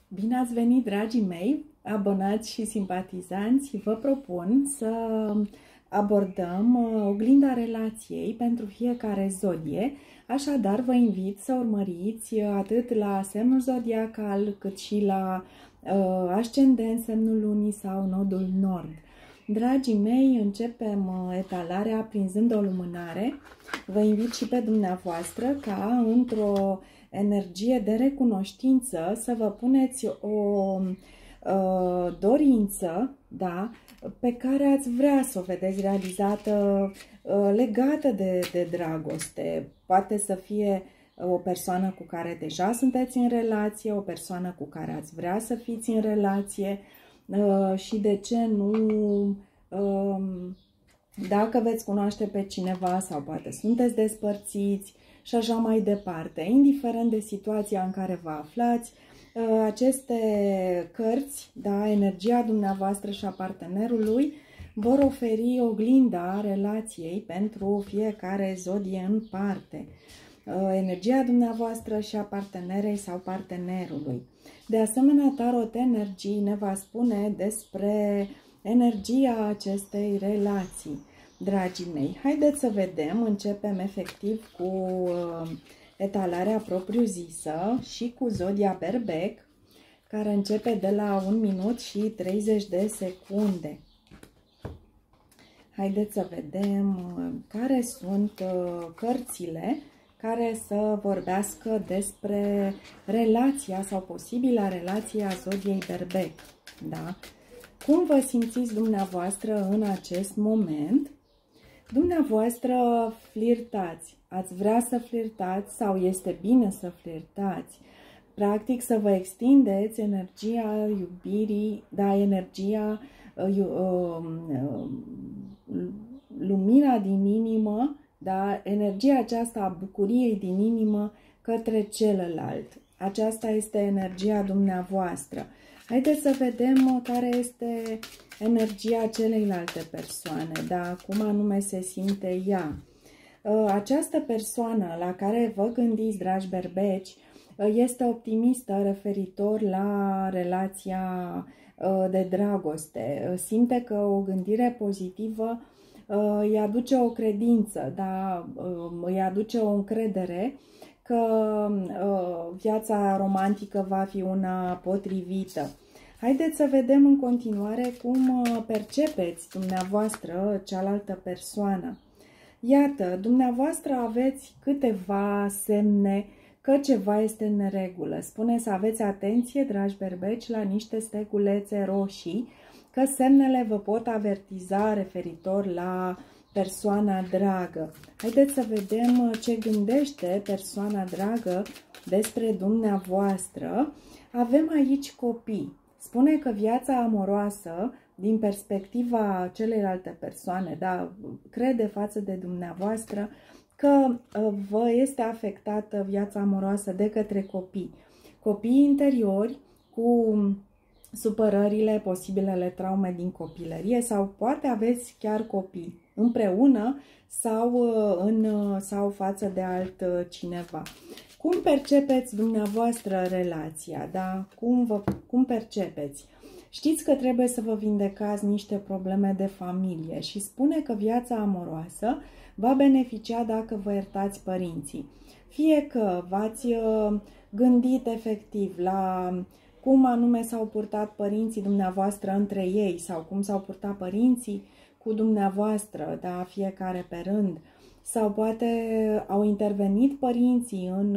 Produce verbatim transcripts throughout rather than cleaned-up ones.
Bine ați venit, dragii mei, abonați și simpatizanți! Vă propun să abordăm oglinda relației pentru fiecare zodie, așadar vă invit să urmăriți atât la semnul zodiacal cât și la uh, ascendent, semnul lunii sau nodul nord. Dragii mei, începem etalarea prinzând o lumânare. Vă invit și pe dumneavoastră ca într-o energie de recunoștință să vă puneți o uh, dorință, da, pe care ați vrea să o vedeți realizată uh, legată de, de dragoste. Poate să fie o persoană cu care deja sunteți în relație, o persoană cu care ați vrea să fiți în relație uh, și de ce nu... Uh, dacă veți cunoaște pe cineva sau poate sunteți despărțiți și așa mai departe. Indiferent de situația în care vă aflați, aceste cărți, da, energia dumneavoastră și a partenerului, vor oferi oglinda relației pentru fiecare zodie în parte. Energia dumneavoastră și a partenerei sau partenerului. De asemenea, Tarot Energy ne va spune despre energia acestei relații. Dragii mei, haideți să vedem, începem efectiv cu uh, etalarea propriu-zisă și cu zodia Berbec, care începe de la un minut și treizeci de secunde. Haideți să vedem uh, care sunt uh, cărțile care să vorbească despre relația sau posibila relație a zodiei Berbec. Da? Cum vă simțiți dumneavoastră în acest moment? Dumneavoastră flirtați, ați vrea să flirtați sau este bine să flirtați, practic să vă extindeți energia iubirii, da, energia, uh, uh, lumina din inimă, da, energia aceasta a bucuriei din inimă către celălalt. Aceasta este energia dumneavoastră. Haideți să vedem care este energia celeilalte persoane, da? Cum anume se simte ea. Această persoană la care vă gândiți, dragi berbeci, este optimistă referitor la relația de dragoste. Simte că o gândire pozitivă îi aduce o credință, da? Îi aduce o încredere că viața romantică va fi una potrivită. Haideți să vedem în continuare cum percepeți dumneavoastră cealaltă persoană. Iată, dumneavoastră aveți câteva semne că ceva este în neregulă. Spune să aveți atenție, dragi berbeci, la niște stegulețe roșii, că semnele vă pot avertiza referitor la persoana dragă. Haideți să vedem ce gândește persoana dragă despre dumneavoastră. Avem aici copii. Spune că viața amoroasă, din perspectiva celelalte persoane, da, crede față de dumneavoastră că vă este afectată viața amoroasă de către copii. Copii interiori cu supărările, posibilele traume din copilărie sau poate aveți chiar copii împreună sau, în, sau față de altcineva. Cum percepeți dumneavoastră relația? Da? Cum, vă, cum percepeți? Știți că trebuie să vă vindecați niște probleme de familie și spune că viața amoroasă va beneficia dacă vă iertați părinții. Fie că v-ați gândit efectiv la cum anume s-au purtat părinții dumneavoastră între ei sau cum s-au purtat părinții cu dumneavoastră, da, fiecare pe rând, sau poate au intervenit părinții în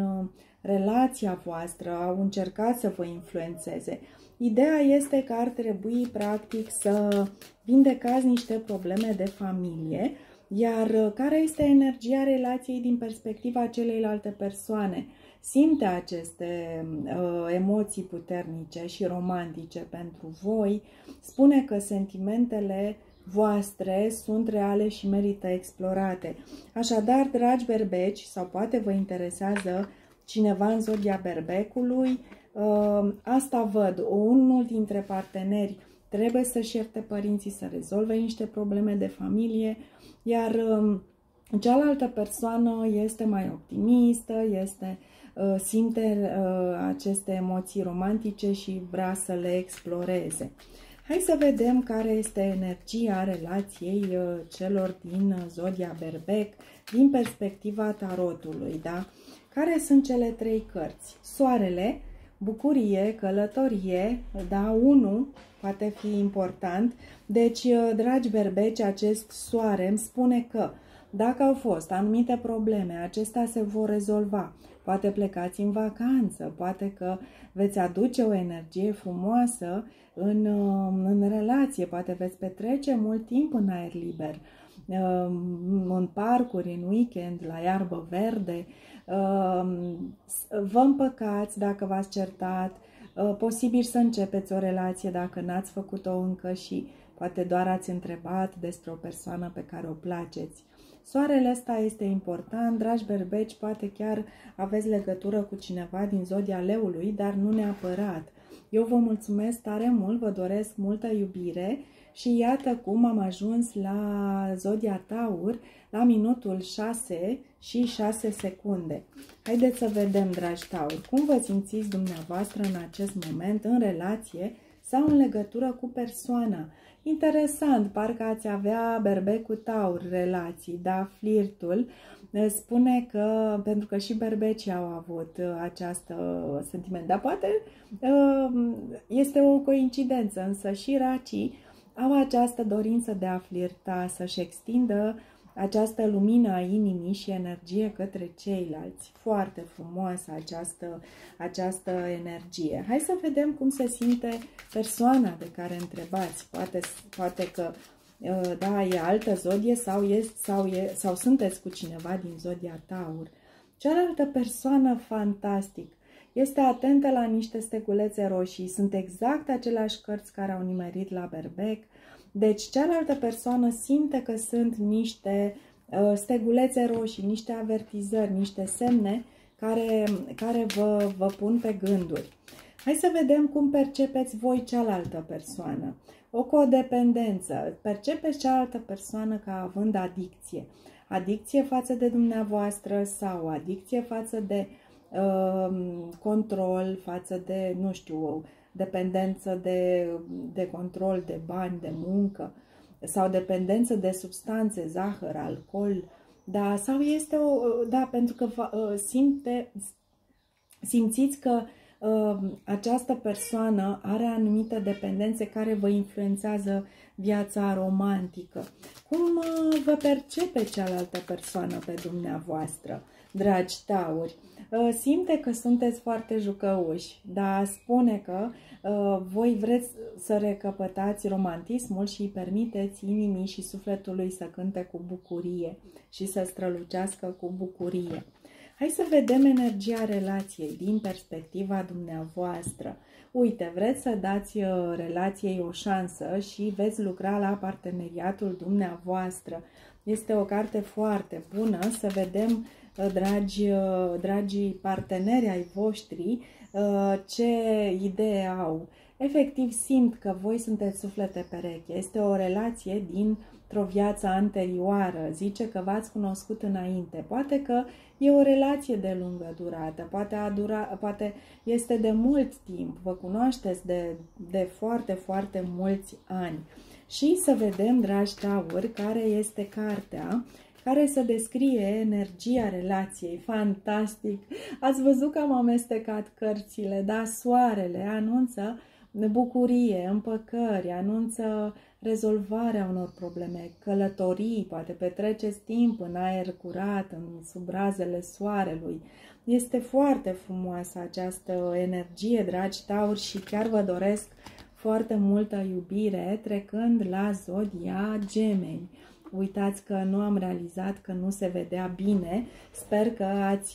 relația voastră, au încercat să vă influențeze. Ideea este că ar trebui practic să vindecați niște probleme de familie, iar care este energia relației din perspectiva celeilalte persoane? Simte aceste uh, emoții puternice și romantice pentru voi, spune că sentimentele voastre sunt reale și merită explorate. Așadar, dragi berbeci, sau poate vă interesează cineva în zodia berbecului, uh, asta văd, unul dintre parteneri trebuie să-și ierte părinții, să rezolve niște probleme de familie, iar uh, cealaltă persoană este mai optimistă, este simte aceste emoții romantice și vrea să le exploreze. Hai să vedem care este energia relației celor din zodia Berbec din perspectiva tarotului, da? Care sunt cele trei cărți? Soarele, bucurie, călătorie, da, unu poate fi important. Deci, dragi berbeci, acest soare îmi spune că dacă au fost anumite probleme, acestea se vor rezolva. Poate plecați în vacanță, poate că veți aduce o energie frumoasă în, în relație, poate veți petrece mult timp în aer liber, în parcuri, în weekend, la iarbă verde. Vă împăcați dacă v-ați certat, posibil să începeți o relație dacă n-ați făcut-o încă și poate doar ați întrebat despre o persoană pe care o placeți. Soarele ăsta este important, dragi berbeci, poate chiar aveți legătură cu cineva din zodia leului, dar nu neapărat. Eu vă mulțumesc tare mult, vă doresc multă iubire și iată cum am ajuns la zodia Taur, la minutul șase și șase secunde. Haideți să vedem, dragi Taur, cum vă simțiți dumneavoastră în acest moment în relație sau în legătură cu persoana. Interesant, parcă ați avea Berbec cu Taur relații, da, flirtul. Spune că, pentru că și berbecii au avut această sentiment, dar poate este o coincidență, însă și racii au această dorință de a flirta, să-și extindă această lumină a inimii și energie către ceilalți. Foarte frumoasă această, această energie. Hai să vedem cum se simte persoana de care întrebați. Poate, poate că da, e altă zodie sau, e, sau, e, sau sunteți cu cineva din zodia Taur. Cealaltă persoană, fantastic, este atentă la niște stegulețe roșii. Sunt exact aceleași cărți care au nimerit la Berbec. Deci cealaltă persoană simte că sunt niște uh, stegulețe roșii, niște avertizări, niște semne care, care vă, vă pun pe gânduri. Hai să vedem cum percepeți voi cealaltă persoană. O codependență. Percepeți cealaltă persoană ca având adicție. Adicție față de dumneavoastră sau adicție față de uh, control, față de, nu știu, dependență de, de control, de bani, de muncă sau dependență de substanțe, zahăr, alcool, da, sau este o, da, pentru că simte, simțiți că uh, această persoană are anumite dependențe care vă influențează viața romantică. Cum uh, vă percepe cealaltă persoană pe dumneavoastră, dragi tauri? Simte că sunteți foarte jucăuși, dar spune că uh, voi vreți să recăpătați romantismul și îi permiteți inimii și sufletului să cânte cu bucurie și să strălucească cu bucurie. Hai să vedem energia relației din perspectiva dumneavoastră. Uite, vreți să dați uh, relației o șansă și veți lucra la parteneriatul dumneavoastră. Este o carte foarte bună, să vedem, dragi, dragi parteneri ai voștri, ce idee au. Efectiv simt că voi sunteți suflete pereche. Este o relație dintr-o viață anterioară. Zice că v-ați cunoscut înainte. Poate că e o relație de lungă durată. Poate, a dura, poate este de mult timp. Vă cunoașteți de, de foarte, foarte mulți ani. Și să vedem, dragi tauri, care este cartea care să descrie energia relației. Fantastic! Ați văzut că am amestecat cărțile, da? Soarele anunță bucurie, împăcări, anunță rezolvarea unor probleme, călătorii, poate petreceți timp în aer curat, în sub razele soarelui. Este foarte frumoasă această energie, dragi tauri, și chiar vă doresc foarte multă iubire, trecând la zodia Gemeni. Uitați că nu am realizat că nu se vedea bine. Sper că ați,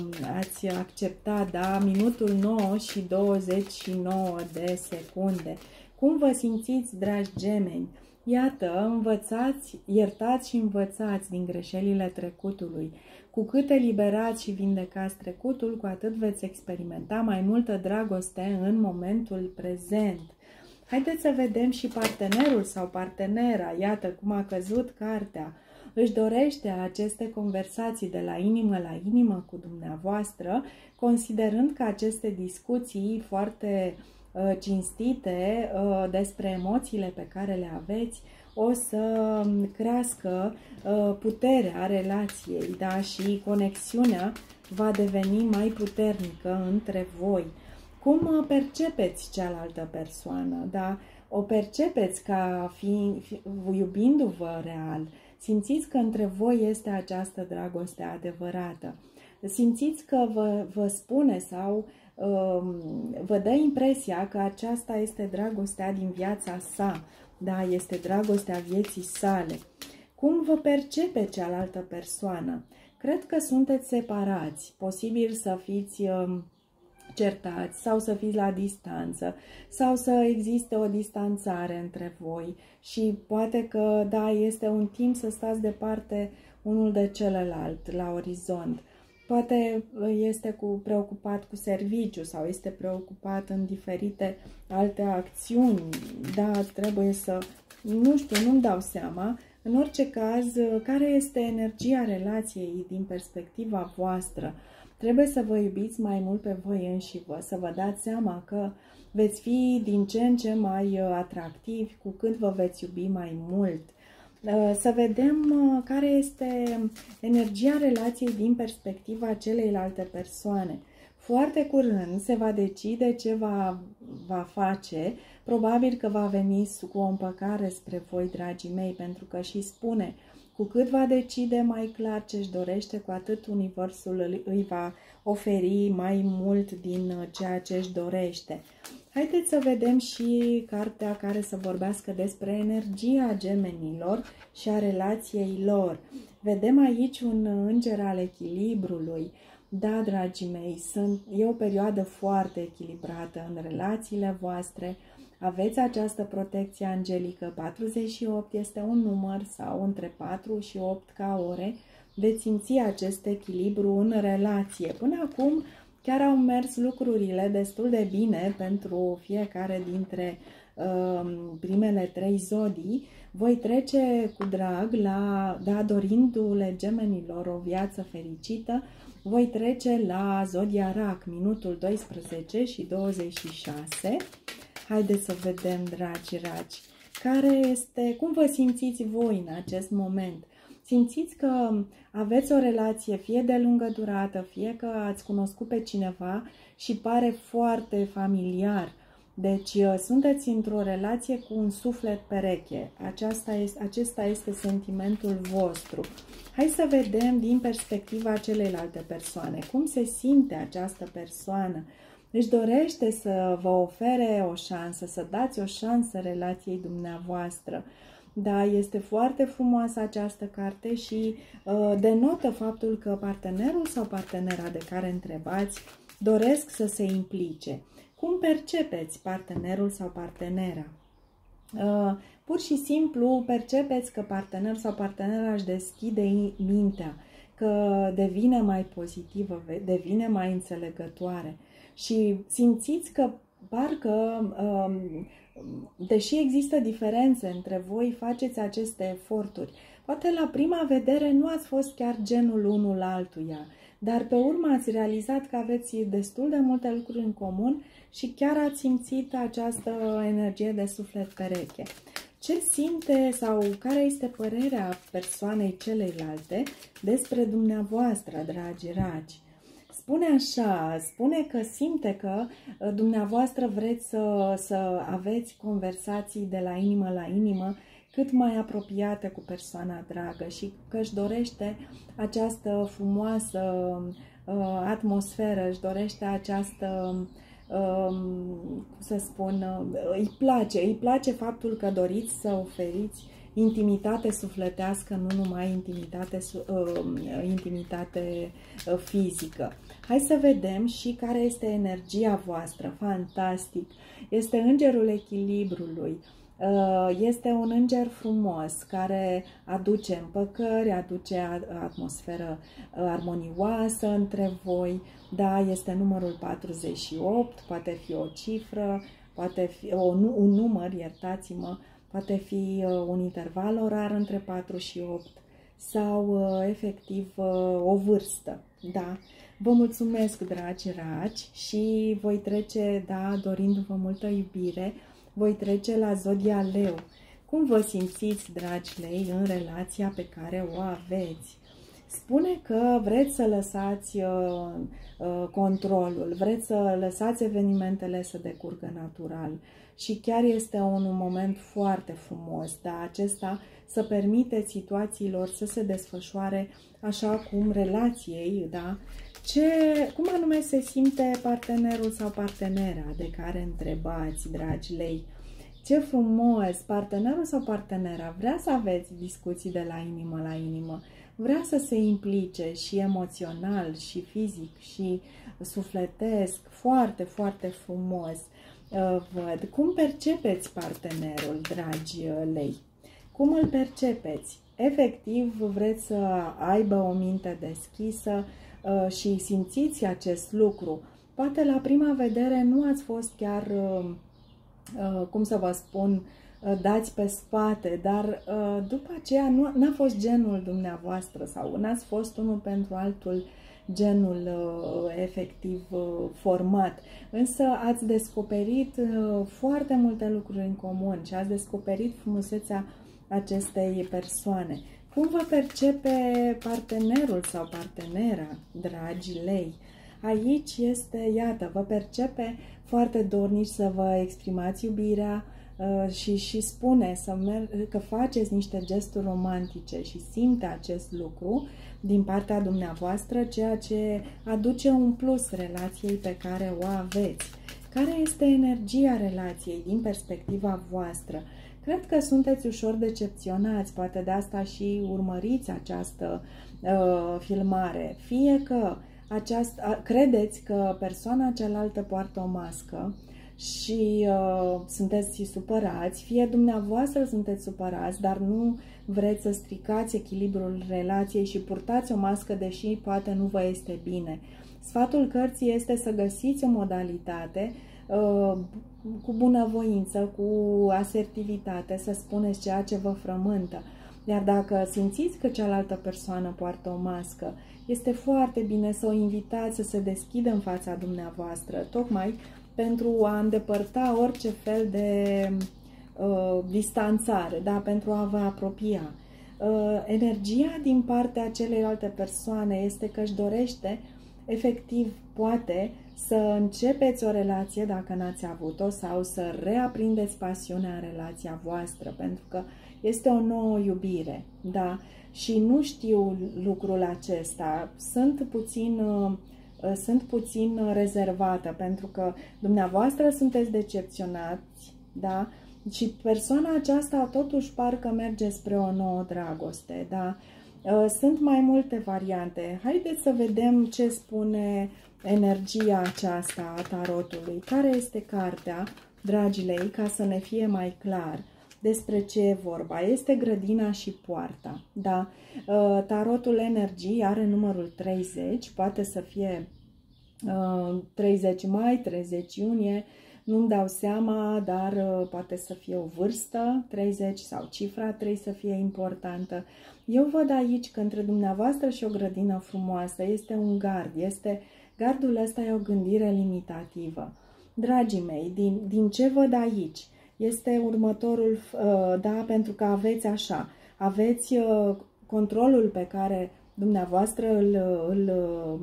ați acceptat, da? Minutul nouă și douăzeci și nouă de secunde. Cum vă simțiți, dragi gemeni? Iată, învățați, iertați și învățați din greșelile trecutului. Cu cât eliberați și vindecați trecutul, cu atât veți experimenta mai multă dragoste în momentul prezent. Haideți să vedem și partenerul sau partenera. Iată cum a căzut cartea. își dorește aceste conversații de la inimă la inimă cu dumneavoastră, considerând că aceste discuții foarte uh, cinstite uh, despre emoțiile pe care le aveți o să crească uh, puterea relației, da? Și conexiunea va deveni mai puternică între voi. Cum percepeți cealaltă persoană, da? O percepeți ca fiind, fi, iubindu-vă real. Simțiți că între voi este această dragoste adevărată. Simțiți că vă, vă spune sau um, vă dă impresia că aceasta este dragostea din viața sa, da? Este dragostea vieții sale. Cum vă percepe cealaltă persoană? Cred că sunteți separați, posibil să fiți um, certați sau să fiți la distanță sau să existe o distanțare între voi și poate că, da, este un timp să stați departe unul de celălalt la orizont. Poate este cu, preocupat cu serviciu sau este preocupat în diferite alte acțiuni, da, trebuie să, nu știu, nu-mi dau seama. În orice caz, care este energia relației din perspectiva voastră? Trebuie să vă iubiți mai mult pe voi înși vă, să vă dați seama că veți fi din ce în ce mai atractivi cu cât vă veți iubi mai mult. Să vedem care este energia relației din perspectiva celeilalte persoane. Foarte curând se va decide ce va, va face. Probabil că va veni cu o împăcare spre voi, dragii mei, pentru că și spune: cu cât va decide mai clar ce își dorește, cu atât universul îi va oferi mai mult din ceea ce își dorește. Haideți să vedem și cartea care să vorbească despre energia gemenilor și a relației lor. Vedem aici un înger al echilibrului. Da, dragii mei, sunt, e o perioadă foarte echilibrată în relațiile voastre. Aveți această protecție angelică. patruzeci și opt este un număr, sau între patru și opt ca ore. Veți simți acest echilibru în relație. Până acum chiar au mers lucrurile destul de bine pentru fiecare dintre uh, primele trei zodii. Voi trece cu drag la, da, dorindu-le gemenilor o viață fericită, voi trece la zodia Rac, minutul doisprezece și douăzeci și șase. Haideți să vedem, dragi raci, care este, cum vă simțiți voi în acest moment. Simțiți că aveți o relație fie de lungă durată, fie că ați cunoscut pe cineva și pare foarte familiar. Deci sunteți într-o relație cu un suflet pereche. Aceasta este, acesta este sentimentul vostru. Hai să vedem din perspectiva celeilalte persoane. Cum se simte această persoană? Își dorește să vă ofere o șansă, să dați o șansă relației dumneavoastră. Da, este foarte frumoasă această carte și uh, denotă faptul că partenerul sau partenera de care întrebați doresc să se implice. Cum percepeți partenerul sau partenera? Uh, pur și simplu percepeți că partenerul sau partenera își deschide mintea, că devine mai pozitivă, devine mai înțelegătoare. Și simțiți că parcă, deși există diferențe între voi, faceți aceste eforturi. Poate la prima vedere nu ați fost chiar genul unul altuia, dar pe urmă ați realizat că aveți destul de multe lucruri în comun și chiar ați simțit această energie de suflet pereche. Ce simte sau care este părerea persoanei celeilalte despre dumneavoastră, dragi raci? Spune așa, spune că simte că dumneavoastră vreți să, să aveți conversații de la inimă la inimă cât mai apropiate cu persoana dragă și că își dorește această frumoasă uh, atmosferă, își dorește această, uh, cum să spun, uh, îi place, îi place faptul că doriți să oferiți intimitate sufletească, nu numai intimitate, uh, intimitate uh, fizică. Hai să vedem și care este energia voastră. Fantastic! Este îngerul echilibrului. Uh, este un înger frumos care aduce împăcări, aduce atmosferă uh, armonioasă între voi. Da, este numărul patruzeci și opt, poate fi o cifră, poate fi o, un număr, iertați-mă, poate fi un interval orar între patru și opt sau efectiv o vârstă, da? Vă mulțumesc, dragi raci, și voi trece, da, dorindu-vă multă iubire, voi trece la Zodia Leu. Cum vă simțiți, dragi lei, în relația pe care o aveți? Spune că vreți să lăsați uh, uh, controlul, vreți să lăsați evenimentele să decurgă natural și chiar este un moment foarte frumos, da, acesta să permiteți situațiilor să se desfășoare așa cum relației, da, ce, cum anume se simte partenerul sau partenera de care întrebați, dragi lei. Ce frumos! Partenerul sau partenera vrea să aveți discuții de la inimă la inimă, vrea să se implice și emoțional, și fizic, și sufletesc, foarte, foarte frumos. Văd. Cum percepeți partenerul, dragi lei? Cum îl percepeți? Efectiv, vreți să aibă o minte deschisă și simțiți acest lucru. Poate la prima vedere nu ați fost chiar, cum să vă spun, dați pe spate, dar după aceea nu n-a fost genul dumneavoastră sau n-ați fost unul pentru altul genul efectiv format. Însă ați descoperit foarte multe lucruri în comun și ați descoperit frumusețea acestei persoane. Cum vă percepe partenerul sau partenera, dragi lei? Aici este, iată, vă percepe foarte dornici să vă exprimați iubirea uh, și, și spune să mer că faceți niște gesturi romantice și simte acest lucru din partea dumneavoastră, ceea ce aduce un plus relației pe care o aveți. Care este energia relației din perspectiva voastră? Cred că sunteți ușor decepționați, poate de asta și urmăriți această uh, filmare. Fie că aceasta, credeți că persoana cealaltă poartă o mască și uh, sunteți supărați, fie dumneavoastră sunteți supărați, dar nu vreți să stricați echilibrul relației și purtați o mască, deși poate nu vă este bine. Sfatul cărții este să găsiți o modalitate uh, cu bunăvoință, cu asertivitate, să spuneți ceea ce vă frământă. Iar dacă simțiți că cealaltă persoană poartă o mască, este foarte bine să o invitați să se deschidă în fața dumneavoastră, tocmai pentru a îndepărta orice fel de uh, distanțare, da? Pentru a vă apropia. Uh, energia din partea celelalte persoane este că își dorește, efectiv, poate să începeți o relație dacă n-ați avut-o sau să reaprindeți pasiunea în relația voastră, pentru că este o nouă iubire, da? Și nu știu lucrul acesta, sunt puțin, sunt puțin rezervată, pentru că dumneavoastră sunteți decepționați, da? Și persoana aceasta totuși parcă merge spre o nouă dragoste, da? Sunt mai multe variante. Haideți să vedem ce spune energia aceasta a tarotului. Care este cartea, dragii lei, ca să ne fie mai clar despre ce e vorba? Este grădina și poarta, da? Tarotul energii are numărul treizeci, poate să fie treizeci mai, treizeci iunie, nu-mi dau seama, dar poate să fie o vârstă, treizeci, sau cifra trei să fie importantă. Eu văd aici că între dumneavoastră și o grădină frumoasă este un gard, este, gardul ăsta e o gândire limitativă. Dragii mei, din, din ce văd aici? Este următorul, da, pentru că aveți așa, aveți controlul pe care dumneavoastră îl, îl,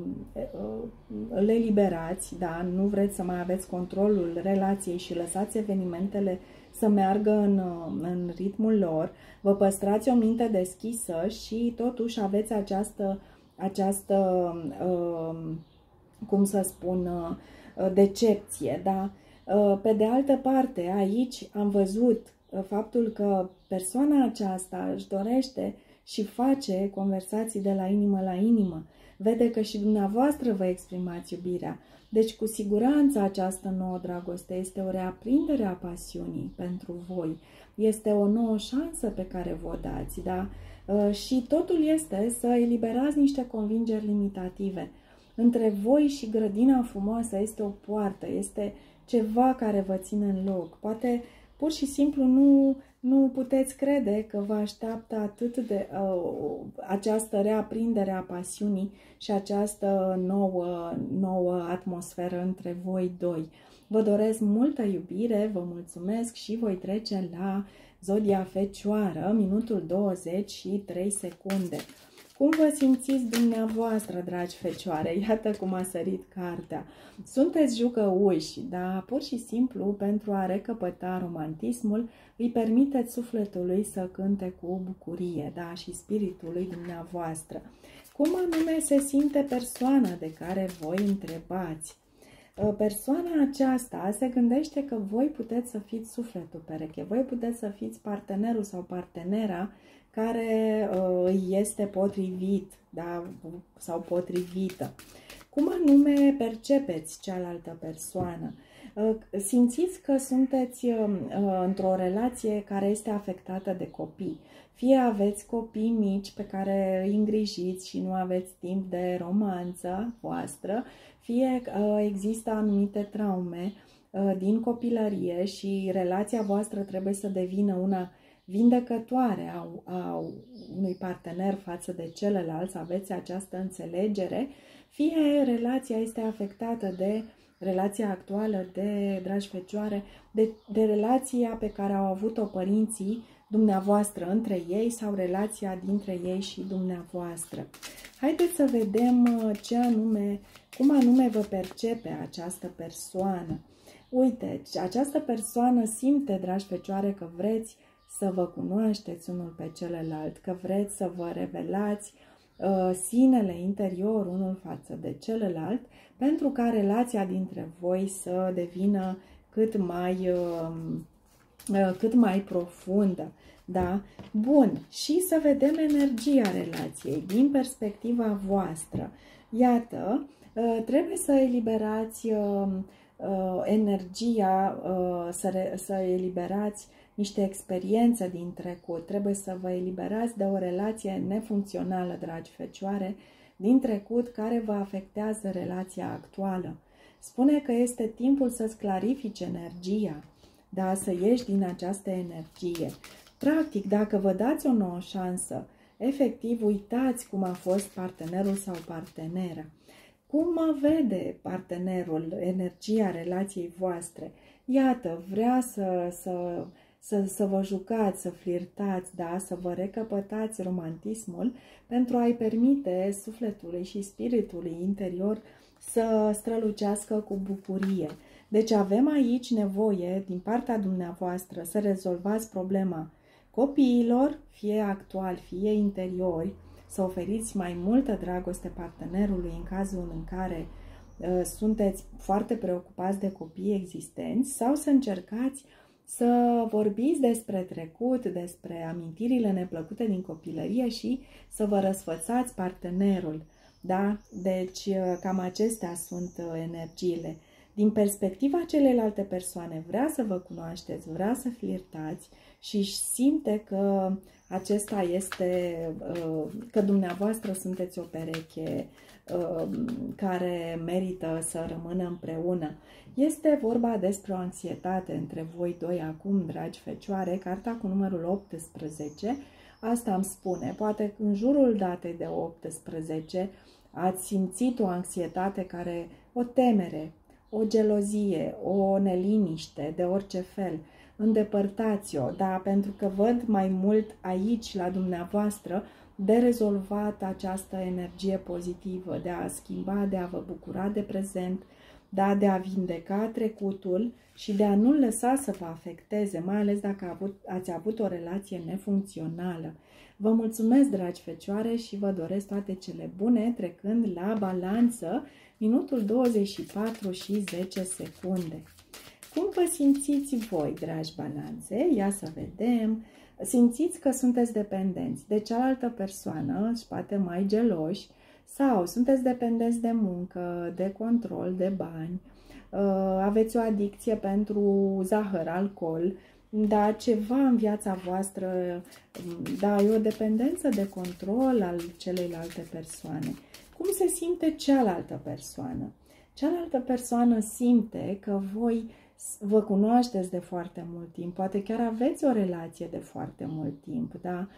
îl eliberați, da, nu vreți să mai aveți controlul relației și lăsați evenimentele să meargă în, în ritmul lor, vă păstrați o minte deschisă și totuși aveți această, această cum să spun, decepție, da? Pe de altă parte, aici am văzut faptul că persoana aceasta își dorește și face conversații de la inimă la inimă. Vede că și dumneavoastră vă exprimați iubirea. Deci, cu siguranță, această nouă dragoste este o reaprindere a pasiunii pentru voi. Este o nouă șansă pe care vă dați, da? Și totul este să eliberați niște convingeri limitative. Între voi și grădina frumoasă este o poartă, este ceva care vă ține în loc. Poate pur și simplu nu, nu puteți crede că vă așteaptă atât de uh, această reaprindere a pasiunii și această nouă, nouă atmosferă între voi doi. Vă doresc multă iubire, vă mulțumesc și voi trece la Zodia Fecioară, minutul douăzeci și trei secunde. Cum vă simțiți dumneavoastră, dragi fecioare? Iată cum a sărit cartea. Sunteți jucăuși, dar pur și simplu, pentru a recăpăta romantismul, îi permiteți sufletului să cânte cu bucurie, da, și spiritului dumneavoastră. Cum anume se simte persoana de care voi întrebați? Persoana aceasta se gândește că voi puteți să fiți sufletul pereche, voi puteți să fiți partenerul sau partenera care îi este potrivit, da, sau potrivită. Cum anume percepeți cealaltă persoană? Simțiți că sunteți într-o relație care este afectată de copii. Fie aveți copii mici pe care îi îngrijiți și nu aveți timp de romanță voastră, fie există anumite traume din copilărie și relația voastră trebuie să devină una vindecătoare a, a unui partener față de celălalt, să aveți această înțelegere, fie relația este afectată de relația actuală de, dragi fecioare, de, de relația pe care au avut-o părinții dumneavoastră între ei sau relația dintre ei și dumneavoastră. Haideți să vedem ce anume, cum anume vă percepe această persoană. Uite, această persoană simte, dragi fecioare, că vreți să vă cunoașteți unul pe celălalt, că vreți să vă revelați uh, sinele interior unul față de celălalt, pentru ca relația dintre voi să devină cât mai, uh, uh, cât mai profundă. Da? Bun. Și să vedem energia relației din perspectiva voastră. Iată, uh, trebuie să eliberați uh, uh, energia, uh, să, re, să eliberați niște experiențe din trecut. Trebuie să vă eliberați de o relație nefuncțională, dragi fecioare, din trecut care vă afectează relația actuală. Spune că este timpul să-ți clarifici energia, da, să ieși din această energie. Practic, dacă vă dați o nouă șansă, efectiv uitați cum a fost partenerul sau partenera. Cum vede partenerul energia relației voastre? Iată, vrea să... să Să, să vă jucați, să flirtați, da? Să vă recăpătați romantismul pentru a-i permite sufletului și spiritului interior să strălucească cu bucurie. Deci avem aici nevoie din partea dumneavoastră să rezolvați problema copiilor, fie actuali, fie interiori, să oferiți mai multă dragoste partenerului în cazul în care uh, sunteți foarte preocupați de copii existenți, sau să încercați să vorbiți despre trecut, despre amintirile neplăcute din copilărie și să vă răsfățați partenerul. Da? Deci cam acestea sunt energiile. Din perspectiva celelalte persoane, vrea să vă cunoașteți, vrea să flirtați și simte că acesta este, că dumneavoastră sunteți o pereche care merită să rămână împreună. Este vorba despre o anxietate între voi doi acum, dragi fecioare, carta cu numărul optsprezece, asta îmi spune, poate în jurul datei de optsprezece ați simțit o anxietate care, o temere, o gelozie, o neliniște de orice fel, îndepărtați-o, da, pentru că văd mai mult aici la dumneavoastră de rezolvat această energie pozitivă, de a schimba, de a vă bucura de prezent, da, de a vindeca trecutul și de a nu lăsa să vă afecteze, mai ales dacă a avut, ați avut o relație nefuncțională. Vă mulțumesc, dragi fecioare, și vă doresc toate cele bune, trecând la balanță, minutul douăzeci și patru și zece secunde. Cum vă simțiți voi, dragi balanțe? Ia să vedem. Simțiți că sunteți dependenți de cealaltă persoană și poate mai geloși, sau sunteți dependenți de muncă, de control, de bani, aveți o adicție pentru zahăr, alcool, dar ceva în viața voastră, da, e o dependență de control al celeilalte persoane. Cum se simte cealaltă persoană? Cealaltă persoană simte că voi vă cunoașteți de foarte mult timp, poate chiar aveți o relație de foarte mult timp, da?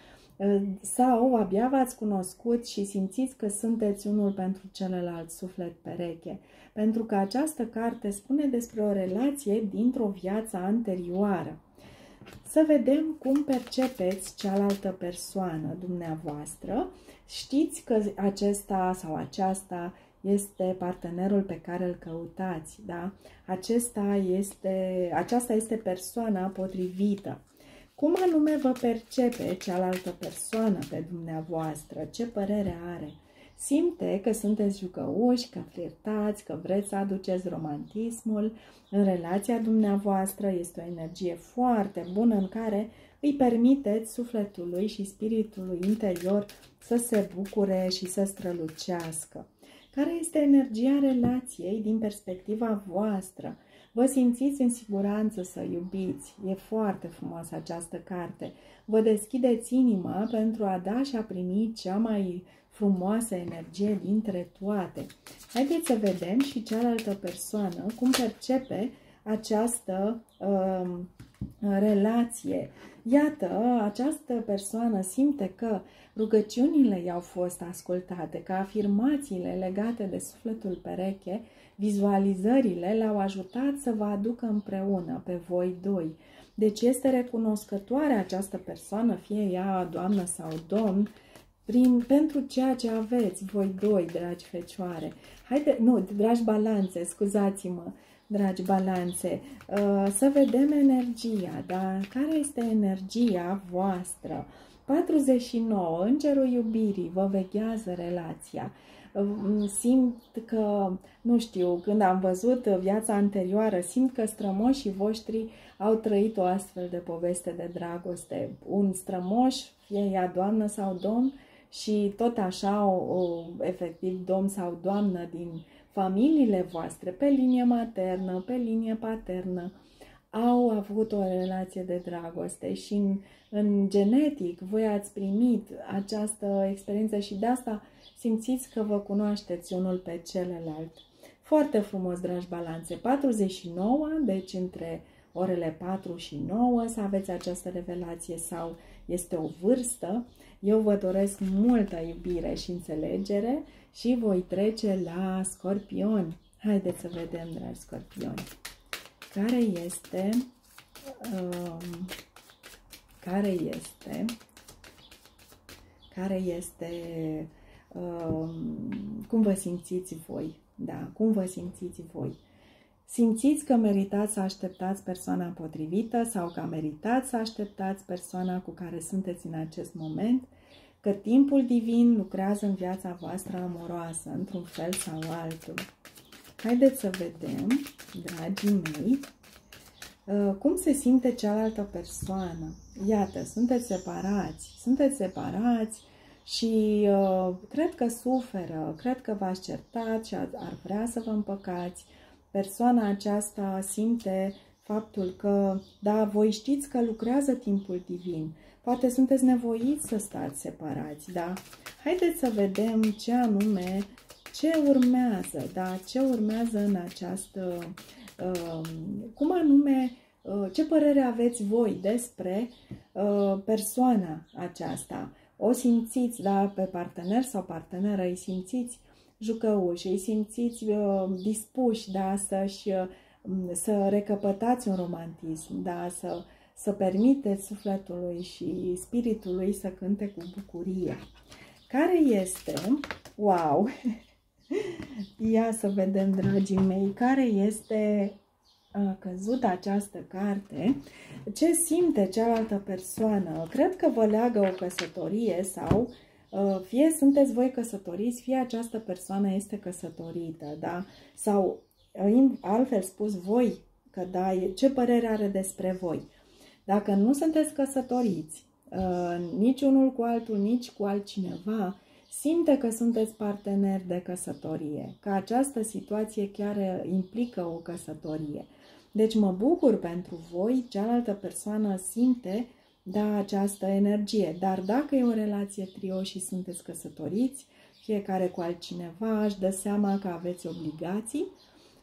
Sau abia v-ați cunoscut și simțiți că sunteți unul pentru celălalt suflet pereche. Pentru că această carte spune despre o relație dintr-o viață anterioară. Să vedem cum percepeți cealaltă persoană dumneavoastră. Știți că acesta sau aceasta este partenerul pe care îl căutați, da? Acesta este, aceasta este persoana potrivită. Cum anume vă percepe cealaltă persoană pe dumneavoastră? Ce părere are? Simte că sunteți jucăuși, că flirtați, că vreți să aduceți romantismul în relația dumneavoastră. Este o energie foarte bună în care îi permiteți sufletului și spiritului interior să se bucure și să strălucească. Care este energia relației din perspectiva voastră? Vă simțiți în siguranță să iubiți. E foarte frumoasă această carte. Vă deschideți inima pentru a da și a primi cea mai frumoasă energie dintre toate. Haideți să vedem și cealaltă persoană cum percepe această uh, relație. Iată, această persoană simte că rugăciunile i-au fost ascultate, că afirmațiile legate de sufletul pereche, vizualizările le-au ajutat să vă aducă împreună pe voi doi. Deci este recunoscătoare această persoană, fie ea doamnă sau domn, prin, pentru ceea ce aveți voi doi, dragi fecioare. Haide, nu, dragi balanțe, scuzați-mă, dragi balanțe, să vedem energia, da? Care este energia voastră? patruzeci și nouă, Îngerul iubirii vă veghează relația. Simt că, nu știu, când am văzut viața anterioară, simt că strămoșii voștri au trăit o astfel de poveste de dragoste. Un strămoș, fie ea doamnă sau domn, și tot așa, o, o, efectiv, domn sau doamnă din familiile voastre, pe linie maternă, pe linie paternă, au avut o relație de dragoste și în, în genetic voi ați primit această experiență și de asta simțiți că vă cunoașteți unul pe celălalt. Foarte frumos, dragi balanțe. patruzeci și nouă, deci între orele patru și nouă să aveți această revelație sau este o vârstă. Eu vă doresc multă iubire și înțelegere și voi trece la Scorpioni. Haideți să vedem, dragi Scorpioni, care este, um, care este, care este, um, cum vă simțiți voi, da, cum vă simțiți voi. Simțiți că meritați să așteptați persoana potrivită sau că meritați să așteptați persoana cu care sunteți în acest moment, că timpul divin lucrează în viața voastră amoroasă, într-un fel sau altul. Haideți să vedem, dragii mei, cum se simte cealaltă persoană. Iată, sunteți separați, sunteți separați și uh, cred că suferă, cred că v-ați certat și ar, ar vrea să vă împăcați. Persoana aceasta simte faptul că, da, voi știți că lucrează timpul divin. Poate sunteți nevoiți să stați separați, da? Haideți să vedem ce anume, ce urmează, da? Ce urmează în această, uh, cum anume, uh, ce părere aveți voi despre uh, persoana aceasta? O simțiți, da, pe partener sau parteneră, îi simțiți jucăuși, îi simțiți uh, dispuși, da, să-și, uh, să recăpătați un romantism, da, să, să permiteți sufletului și spiritului să cânte cu bucurie. Care este, wow, ia să vedem, dragii mei, care este, a căzut această carte, ce simte cealaltă persoană. Cred că vă leagă o căsătorie sau fie sunteți voi căsătoriți, fie această persoană este căsătorită, da? Sau, altfel spus, voi, că da, ce părere are despre voi. Dacă nu sunteți căsătoriți, nici unul cu altul, nici cu altcineva, simte că sunteți parteneri de căsătorie, că această situație chiar implică o căsătorie. Deci mă bucur pentru voi, cealaltă persoană simte, da, această energie. Dar dacă e o relație trio și sunteți căsătoriți, fiecare cu altcineva, își dă seama că aveți obligații,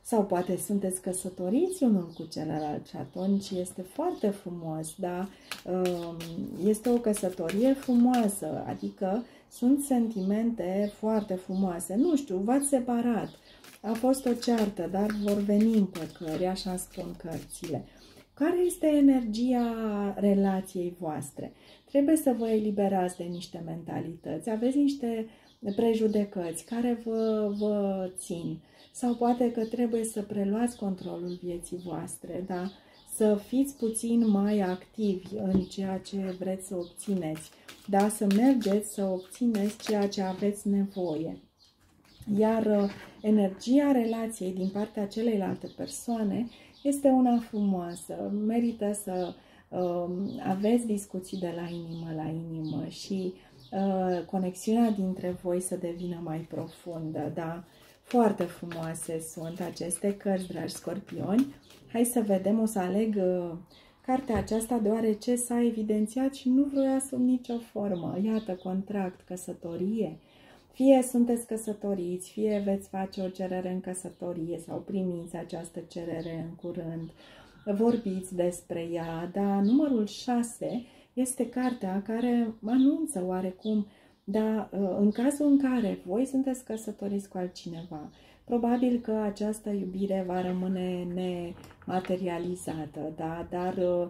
Sau poate sunteți căsătoriți unul cu celălalt și atunci este foarte frumos, da? Este o căsătorie frumoasă, adică sunt sentimente foarte frumoase. Nu știu, v-ați separat, a fost o ceartă, dar vor veni împăcări, așa spun cărțile. Care este energia relației voastre? Trebuie să vă eliberați de niște mentalități, aveți niște prejudecăți care vă, vă țin. Sau poate că trebuie să preluați controlul vieții voastre, da? Să fiți puțin mai activi în ceea ce vreți să obțineți, da? Să mergeți să obțineți ceea ce aveți nevoie. Iar uh, energia relației din partea celeilalte persoane este una frumoasă. Merită să uh, aveți discuții de la inimă la inimă și uh, conexiunea dintre voi să devină mai profundă, da? Foarte frumoase sunt aceste cărți, dragi scorpioni. Hai să vedem, o să aleg uh, cartea aceasta deoarece s-a evidențiat și nu vroia sub nicio formă. Iată, contract, căsătorie. Fie sunteți căsătoriți, fie veți face o cerere în căsătorie sau primiți această cerere în curând. Vorbiți despre ea, dar numărul șase este cartea care anunță oarecum, dar în cazul în care voi sunteți căsătoriți cu altcineva, probabil că această iubire va rămâne nematerializată, da? Dar,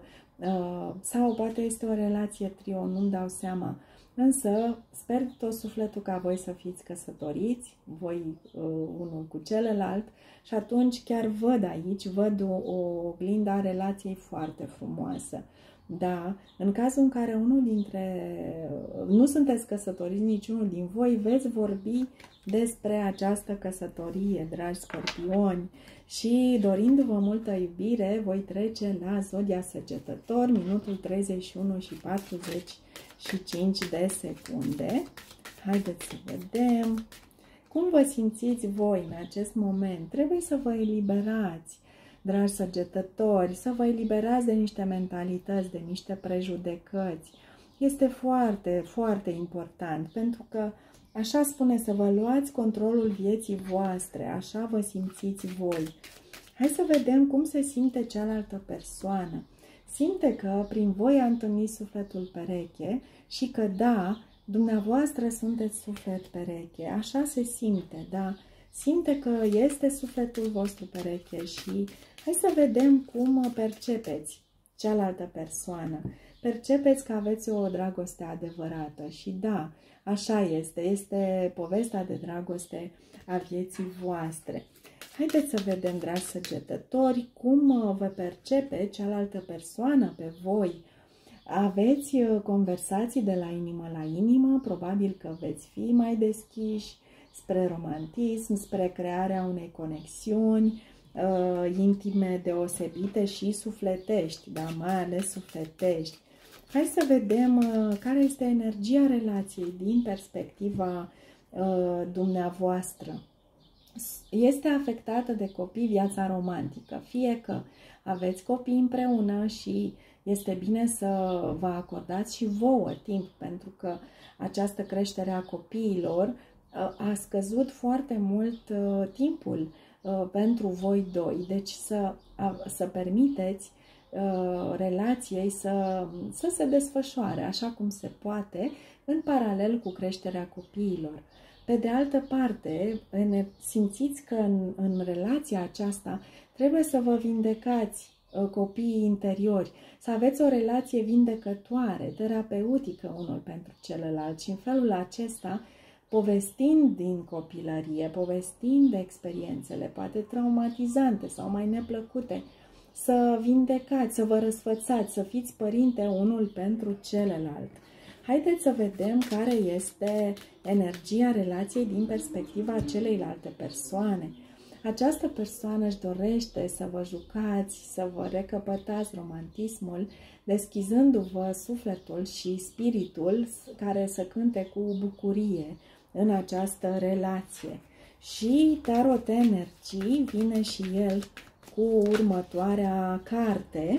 sau poate este o relație trio, nu-mi dau seama. Însă sper cu tot sufletul ca voi să fiți căsătoriți, voi unul cu celălalt, și atunci chiar văd aici, văd o, o oglindă a relației foarte frumoasă. Da, în cazul în care unul dintre, nu sunteți căsătoriți, niciunul din voi, veți vorbi despre această căsătorie, dragi scorpioni, și dorindu-vă multă iubire, voi trece la Zodia Săgetător, minutul treizeci și unu și patruzeci și cinci de secunde. Haideți să vedem cum vă simțiți voi în acest moment. Trebuie să vă eliberați, dragi săgetători, să vă eliberați de niște mentalități, de niște prejudecăți. Este foarte, foarte important, pentru că așa spune, să vă luați controlul vieții voastre, așa vă simțiți voi. Hai să vedem cum se simte cealaltă persoană. Simte că prin voi a întâlnit sufletul pereche și că da, dumneavoastră sunteți suflet pereche. Așa se simte, da? Simte că este sufletul vostru pereche și hai să vedem cum percepeți cealaltă persoană. Percepeți că aveți o dragoste adevărată și da, așa este, este povestea de dragoste a vieții voastre. Haideți să vedem, dragi săgetători, cum vă percepe cealaltă persoană pe voi. Aveți conversații de la inimă la inimă, probabil că veți fi mai deschiși spre romantism, spre crearea unei conexiuni uh, intime, deosebite și sufletești, da, mai ales sufletești. Hai să vedem uh, care este energia relației din perspectiva uh, dumneavoastră. Este afectată de copii viața romantică, fie că aveți copii împreună și este bine să vă acordați și vouă timp, pentru că această creștere a copiilor a scăzut foarte mult uh, timpul uh, pentru voi doi. Deci să, a, să permiteți uh, relației să, să se desfășoare așa cum se poate, în paralel cu creșterea copiilor. Pe de altă parte, simțiți că în, în relația aceasta trebuie să vă vindecați uh, copiii interiori, să aveți o relație vindecătoare, terapeutică unul pentru celălalt și în felul acesta, povestind din copilărie, povestind de experiențele, poate traumatizante sau mai neplăcute, să vindecați, să vă răsfățați, să fiți părinte unul pentru celălalt. Haideți să vedem care este energia relației din perspectiva celeilalte persoane. Această persoană își dorește să vă jucați, să vă recăpătați romantismul, deschizându-vă sufletul și spiritul care să cânte cu bucurie în această relație. Și Tarot Energy vine și el cu următoarea carte,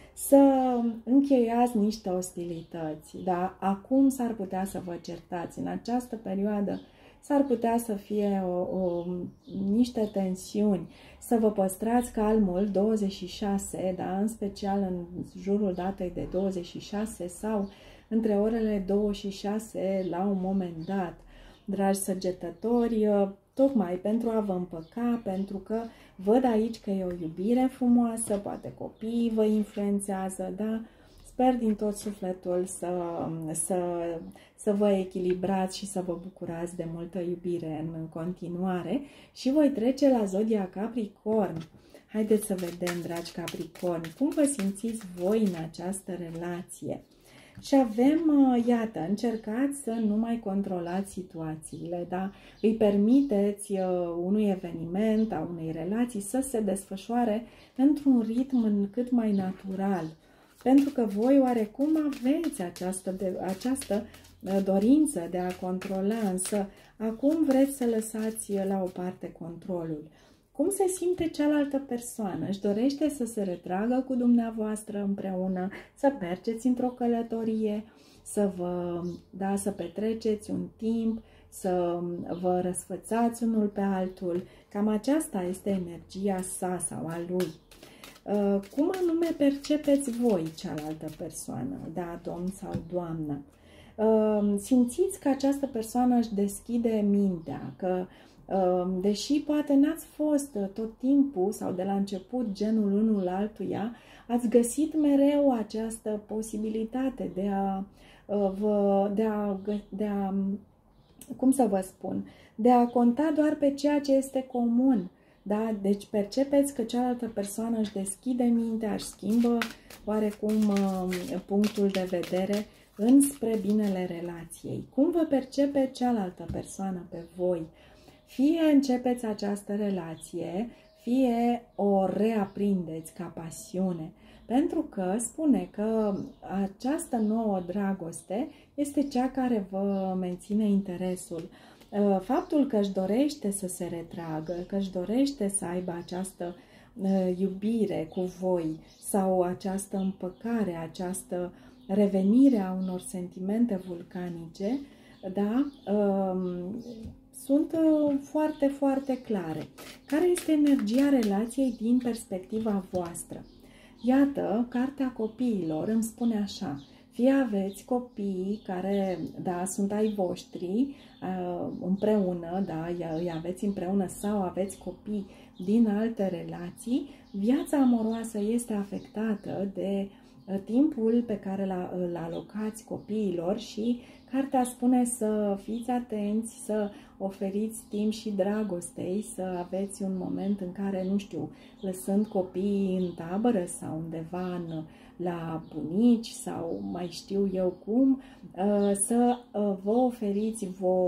să încheiați niște ostilități. Da? Acum s-ar putea să vă certați. În această perioadă s-ar putea să fie o, o, niște tensiuni. Să vă păstrați calmul douăzeci și șase, da? În special în jurul datei de douăzeci și șase sau între orele două și șase la un moment dat. Dragi săgetători, tocmai pentru a vă împăca, pentru că văd aici că e o iubire frumoasă, poate copiii vă influențează, da? Sper din tot sufletul să, să, să vă echilibrați și să vă bucurați de multă iubire în continuare și voi trece la zodia Capricorn. Haideți să vedem, dragi Capricorn, cum vă simțiți voi în această relație. Și avem, iată, încercați să nu mai controlați situațiile, da? Îi permiteți unui eveniment, a unei relații să se desfășoare într-un ritm cât mai natural. Pentru că voi oarecum aveți această, de, această dorință de a controla, însă acum vreți să lăsați la o parte controlul. Cum se simte cealaltă persoană? Își dorește să se retragă cu dumneavoastră împreună, să mergeți într-o călătorie, să vă, da, să petreceți un timp, să vă răsfățați unul pe altul. Cam aceasta este energia sa sau a lui. Cum anume percepeți voi cealaltă persoană, da, domn sau doamnă? Simțiți că această persoană își deschide mintea, că deși poate n-ați fost tot timpul sau de la început genul unul altuia, ați găsit mereu această posibilitate de a, vă, de a, de a, cum să vă spun, de a conta doar pe ceea ce este comun. Da? Deci percepeți că cealaltă persoană își deschide mintea, își schimbă oarecum punctul de vedere înspre binele relației. Cum vă percepe cealaltă persoană pe voi? Fie începeți această relație, fie o reaprindeți ca pasiune. Pentru că spune că această nouă dragoste este cea care vă menține interesul. Faptul că își dorește să se retragă, că își dorește să aibă această iubire cu voi sau această împăcare, această revenire a unor sentimente vulcanice, da, sunt foarte, foarte clare. Care este energia relației din perspectiva voastră? Iată, cartea copiilor îmi spune așa: fie aveți copii care, da, sunt ai voștri împreună, da, îi aveți împreună sau aveți copii din alte relații, viața amoroasă este afectată de timpul pe care îl alocați copiilor și cartea spune să fiți atenți, să oferiți timp și dragostei, să aveți un moment în care, nu știu, lăsând copiii în tabără sau undeva în, la bunici sau mai știu eu cum, să vă oferiți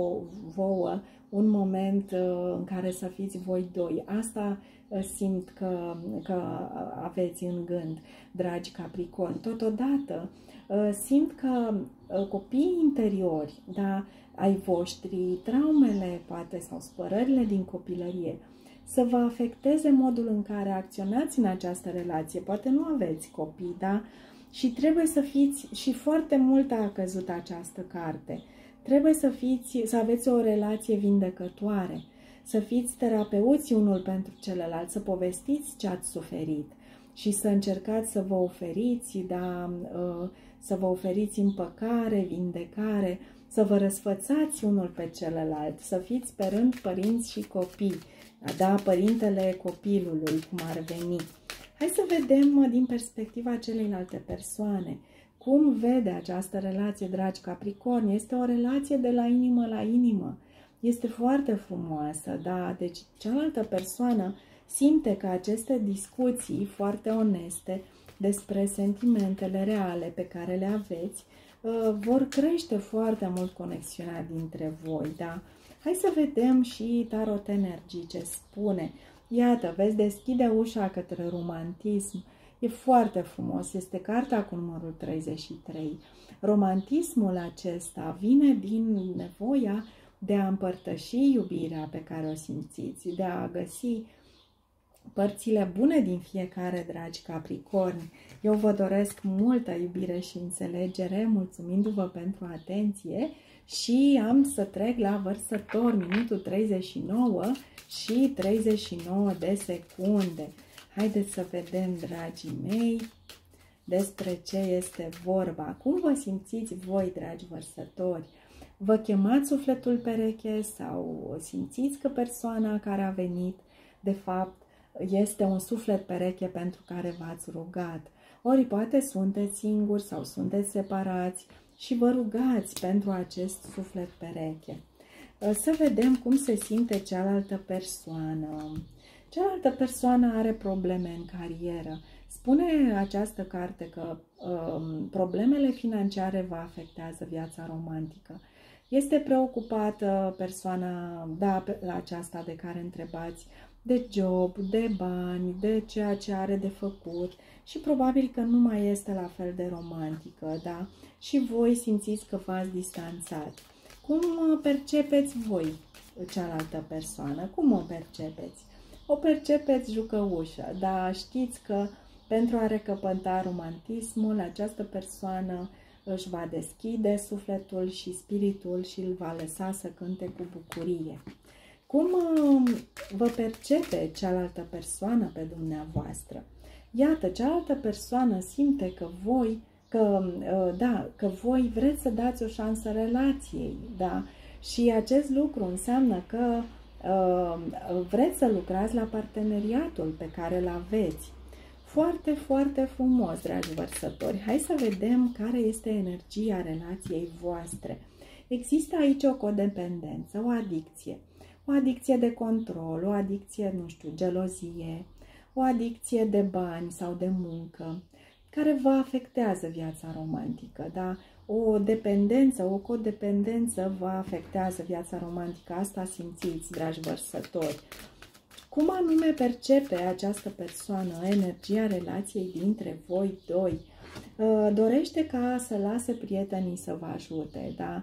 vouă un moment în care să fiți voi doi. Asta simt că, că aveți în gând, dragi Capricorn. Totodată simt că copiii interiori, da, ai voștri, traumele poate sau spărările din copilărie, să vă afecteze modul în care acționați în această relație. Poate nu aveți copii, da? Și trebuie să fiți, și foarte mult a căzut această carte, trebuie să, fiți, să aveți o relație vindecătoare, să fiți terapeuți unul pentru celălalt, să povestiți ce ați suferit și să încercați să vă oferiți, da, să vă oferiți împăcare, vindecare, să vă răsfățați unul pe celălalt, să fiți pe rând părinți și copii, da, părintele copilului, cum ar veni. Hai să vedem din perspectiva celeilalte persoane. Cum vede această relație, dragi Capricorni? Este o relație de la inimă la inimă. Este foarte frumoasă, da? Deci cealaltă persoană simte că aceste discuții foarte oneste despre sentimentele reale pe care le aveți vor crește foarte mult conexiunea dintre voi, da? Hai să vedem și tarot energii ce spune. Iată, veți deschide ușa către romantism. E foarte frumos, este cartea cu numărul treizeci și trei. Romantismul acesta vine din nevoia de a împărtăși iubirea pe care o simțiți, de a găsi părțile bune din fiecare, dragi Capricorni. Eu vă doresc multă iubire și înțelegere, mulțumindu-vă pentru atenție Și am să trec la vărsători, minutul treizeci și nouă și treizeci și nouă de secunde. Haideți să vedem, dragii mei, despre ce este vorba. Cum vă simțiți voi, dragi vărsători? Vă chemați sufletul pereche sau simțiți că persoana care a venit, de fapt, este un suflet pereche pentru care v-ați rugat? Ori poate sunteți singuri sau sunteți separați și vă rugați pentru acest suflet pereche. Să vedem cum se simte cealaltă persoană. Cealaltă persoană are probleme în carieră. Spune această carte că um, problemele financiare vă afectează viața romantică. Este preocupată persoana, da, aceasta de care întrebați, de job, de bani, de ceea ce are de făcut și probabil că nu mai este la fel de romantică, da? Și voi simțiți că v-ați distanțat. Cum percepeți voi cealaltă persoană? Cum o percepeți? O percepeți jucăușă, dar știți că pentru a recăpăta romantismul, această persoană își va deschide sufletul și spiritul și îl va lăsa să cânte cu bucurie. Cum vă percepe cealaltă persoană pe dumneavoastră? Iată, cealaltă persoană simte că voi, că, da, că voi vreți să dați o șansă relației, da? Și acest lucru înseamnă că uh, vreți să lucrați la parteneriatul pe care îl aveți. Foarte, foarte frumos, dragi vărsători. Hai să vedem care este energia relației voastre. Există aici o codependență, o adicție. O adicție de control, o adicție, nu știu, gelozie, o adicție de bani sau de muncă, care vă afectează viața romantică, da? O dependență, o codependență vă afectează viața romantică. Asta simțiți, dragi vărsători. Cum anume percepe această persoană energia relației dintre voi doi? Dorește ca să lase prietenii să vă ajute, da?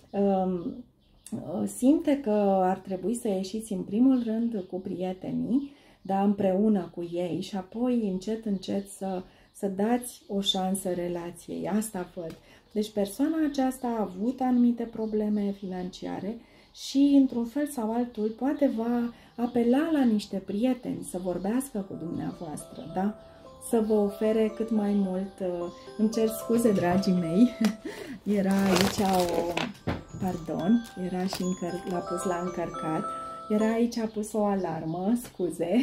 Simte că ar trebui să ieșiți în primul rând cu prietenii, da, împreună cu ei și apoi încet, încet să, să dați o șansă relației. Asta văd. Deci persoana aceasta a avut anumite probleme financiare și într-un fel sau altul poate va apela la niște prieteni să vorbească cu dumneavoastră, da? Să vă ofere cât mai mult. Îmi cer scuze, dragii mei, era aici o... Pardon, era și încăr... l-a pus la încărcat. Era aici, a pus o alarmă, scuze.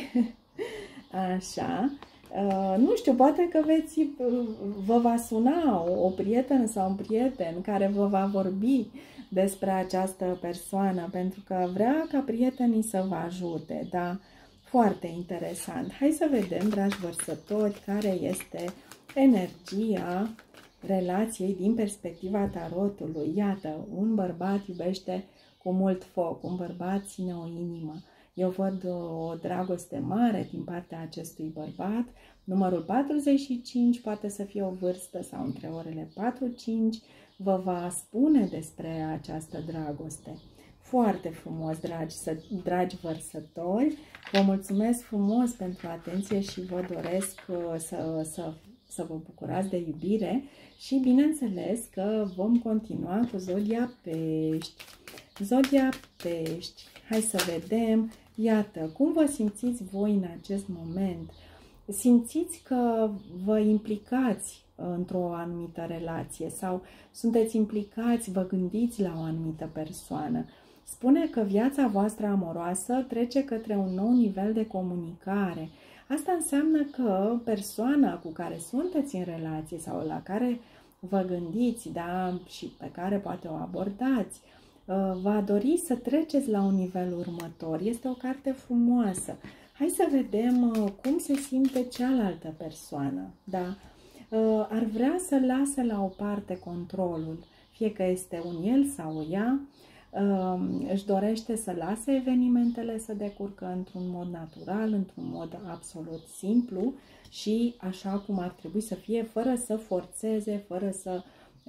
Așa. Uh, nu știu, poate că veți, vă va suna o, o prietenă sau un prieten care vă va vorbi despre această persoană, pentru că vrea ca prietenii să vă ajute, da? Foarte interesant. Hai să vedem, dragi vărsători, care este energia relației din perspectiva tarotului. Iată, un bărbat iubește cu mult foc, un bărbat ține o inimă. Eu văd o dragoste mare din partea acestui bărbat. Numărul patruzeci și cinci poate să fie o vârstă sau între orele patru cinci vă va spune despre această dragoste. Foarte frumos, dragi, dragi vărsători. Vă mulțumesc frumos pentru atenție și vă doresc să, să, să vă bucurați de iubire și bineînțeles că vom continua cu Zodia Pești. Zodia Pești. Hai să vedem. Iată, cum vă simțiți voi în acest moment? Simțiți că vă implicați într-o anumită relație sau sunteți implicați, vă gândiți la o anumită persoană. Spune că viața voastră amoroasă trece către un nou nivel de comunicare. Asta înseamnă că persoana cu care sunteți în relație sau la care vă gândiți, da, și pe care poate o abordați, va dori să treceți la un nivel următor. Este o carte frumoasă. Hai să vedem cum se simte cealaltă persoană, da? Ar vrea să lase la o parte controlul, fie că este un el sau o ea, își dorește să lase evenimentele să decurcă într-un mod natural, într-un mod absolut simplu și așa cum ar trebui să fie, fără să forțeze, fără să,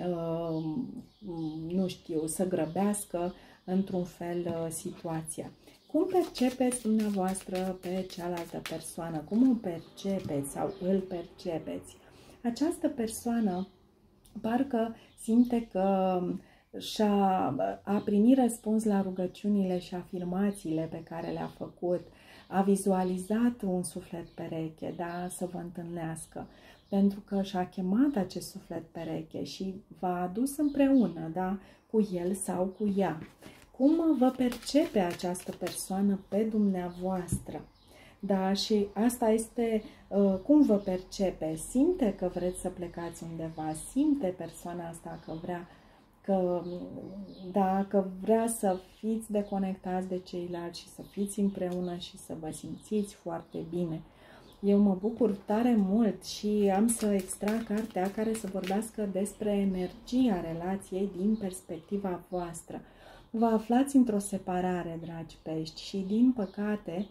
nu știu, să grăbească într-un fel situația. Cum percepeți dumneavoastră pe cealaltă persoană? Cum o percepeți sau îl percepeți? Această persoană parcă simte că și a, a primi răspuns la rugăciunile și afirmațiile pe care le-a făcut, a vizualizat un suflet pereche, da, să vă întâlnească, pentru că și-a chemat acest suflet pereche și v-a adus împreună, da, cu el sau cu ea. Cum vă percepe această persoană pe dumneavoastră? Da, și asta este uh, cum vă percepe. Simte că vreți să plecați undeva, simte persoana asta că vrea, că, da, că vrea să fiți deconectați de ceilalți și să fiți împreună și să vă simțiți foarte bine. Eu mă bucur tare mult și am să extrag cartea care să vorbească despre energia relației din perspectiva voastră. Vă aflați într-o separare, dragi pești, și din păcate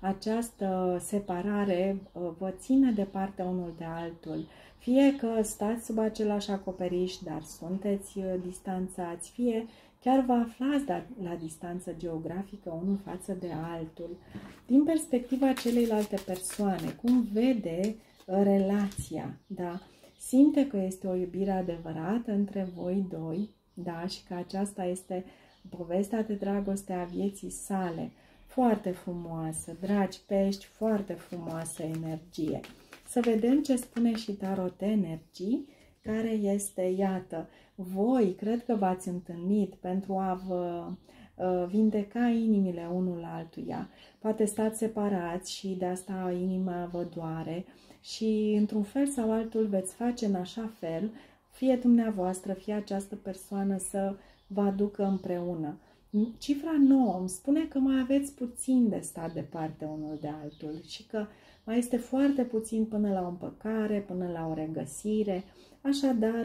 această separare vă ține departe unul de altul. Fie că stați sub același acoperiș, dar sunteți distanțați, fie chiar vă aflați la distanță geografică unul față de altul. Din perspectiva celeilalte persoane, cum vede relația, da? Simte că este o iubire adevărată între voi doi, da? Și că aceasta este povestea de dragoste a vieții sale. Foarte frumoasă, dragi pești, foarte frumoasă energie. Să vedem ce spune și Tarot Energii, care este, iată, voi cred că v-ați întâlnit pentru a vă uh, vindeca inimile unul altuia. Poate stați separați și de asta inima vă doare și într-un fel sau altul veți face în așa fel, fie dumneavoastră, fie această persoană să vă aducă împreună. Cifra nouă îmi spune că mai aveți puțin de stat departe unul de altul și că mai este foarte puțin până la o împăcare, până la o regăsire. Așadar,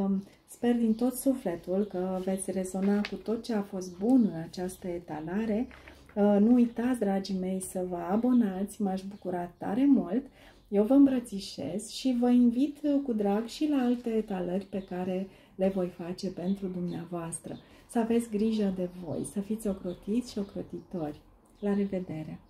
sper din tot sufletul că veți rezona cu tot ce a fost bun în această etalare. Nu uitați, dragii mei, să vă abonați, m-aș bucura tare mult. Eu vă îmbrățișez și vă invit cu drag și la alte etalări pe care le voi face pentru dumneavoastră. Să aveți grijă de voi, să fiți ocrotiți și ocrotitori. La revedere!